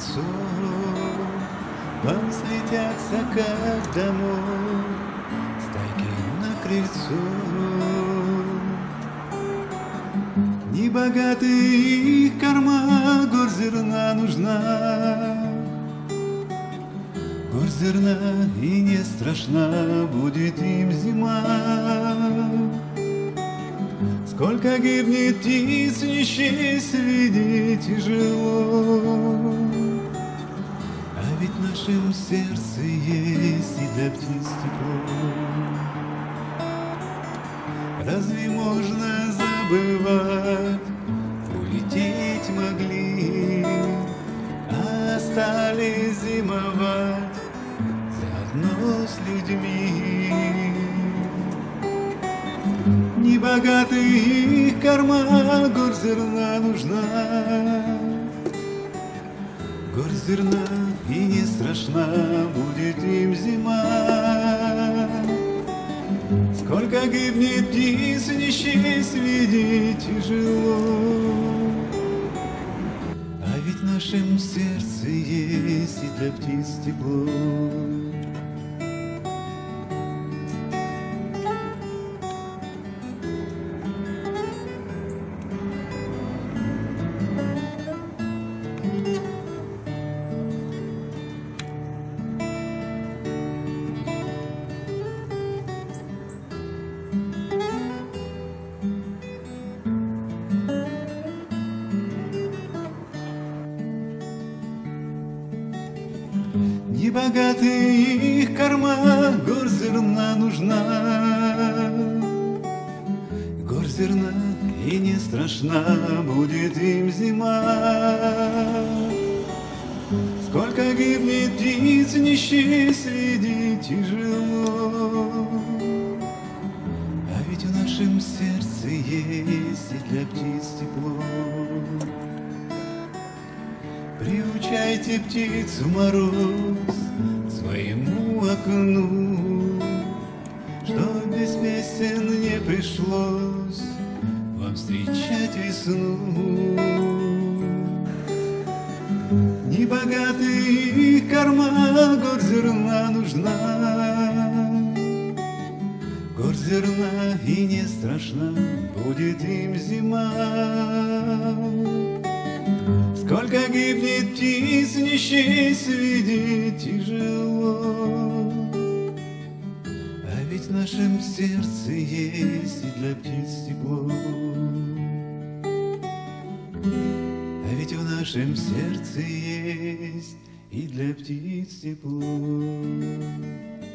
концу, возвратятся как домой стайки на крыльцу. Небогатый их корма, горсть зерна нужна. Горсть зерна, и не страшна будет им зима. Сколько гибнет птиц, не счесть, видеть тяжело. А ведь в нашем сердце есть и для птиц тепло. Разве можно забывать? Улететь могли, а остались зимовать заодно с людьми. Небогатый их корма, горсть зерна нужна. Горсть зерна, и не страшна будет им зима. Сколько гибнет птиц, не счесть, видеть тяжело. А ведь в нашем сердце есть и для птиц тепло. Небогатый их корма, горсть зерна нужна. Горсть зерна, и не страшна будет им зима. Сколько гибнет птиц, не счесть, видеть тяжело. А ведь в нашем сердце есть и для птиц тепло. Приучайте птицу мороз своему окну, чтоб без песен не пришлось вам встречать весну. Небогатый их корма, горсть зерна нужна. Горсть зерна, и не страшна будет им зима. Сколько гибнет птиц, не счесть, видеть тяжело. А ведь в нашем сердце есть и для птиц тепло. А ведь в нашем сердце есть и для птиц тепло.